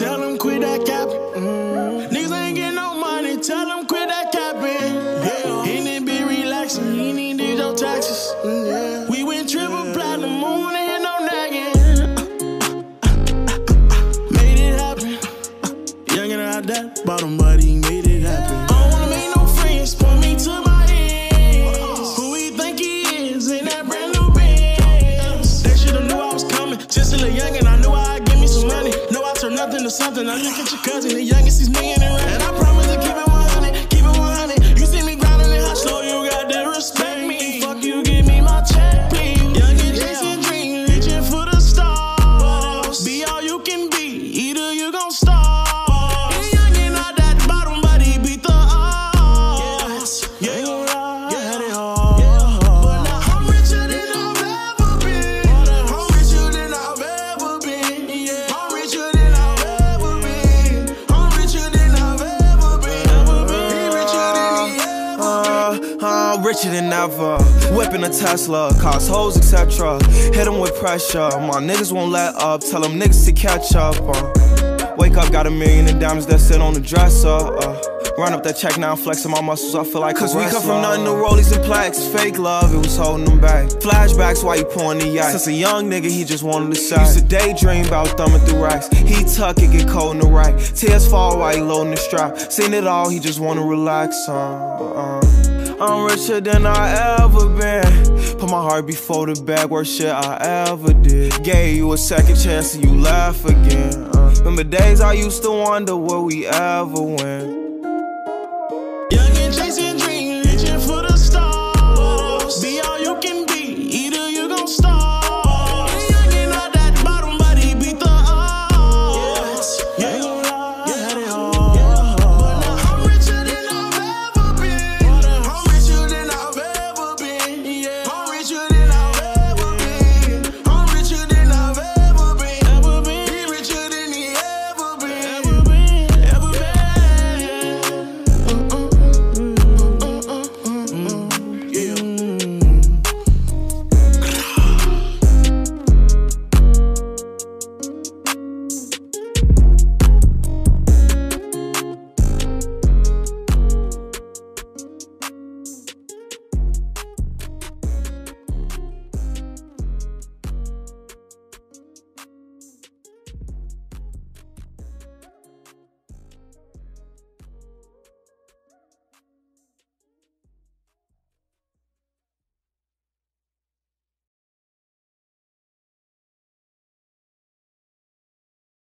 tell them quit that capping. Niggas ain't getting no money, tell them quit that capping. Yeah. He need to be relaxing, he need to do your taxes. Yeah. We went triple platinum, moon and no nagging. Made it happen. Young and out that bottom, but he made it happen. I don't wanna make no friends, point me to my ends. Who he think he is in that brand new Benz? They should've knew I was coming. Just a little young and I knew I'd give me some money. Know I turn nothing to something. I look at your cousin, the youngest, he's million and rent. And I promise to keep it 100, keep it 100. You see me grinding and hot slow, you got to respect me. Fuck you, give me my check, please. Young and chasing dreams, reaching for the stars. Be all you can be, either you gon' starve. Richer than ever, whipping a Tesla, cost hoes, etc. Hit them with pressure, my niggas won't let up. Tell them niggas to catch up. Wake up, got $1 million in diamonds that sit on the dresser. Run up that check now, flexing my muscles, I feel like cause we come from nothing to rollies and plaques. Fake love, it was holding them back. Flashbacks while you pouring the ice. Since a young nigga, he just wanted to say. Used to daydream about thumbing through racks. He tuck it, get cold in the right. Tears fall while he loading the strap. Seen it all, he just wanna relax. I'm richer than I ever been. Put my heart before the bag, worst shit I ever did. Gave you a second chance and you laugh again. Remember days I used to wonder will we ever win. Young and chasing